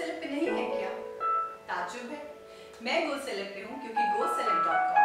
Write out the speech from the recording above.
GoCeleb पे नहीं है क्या? ताज्जुब है। मैं GoCeleb पे हूँ क्योंकि GoCeleb.com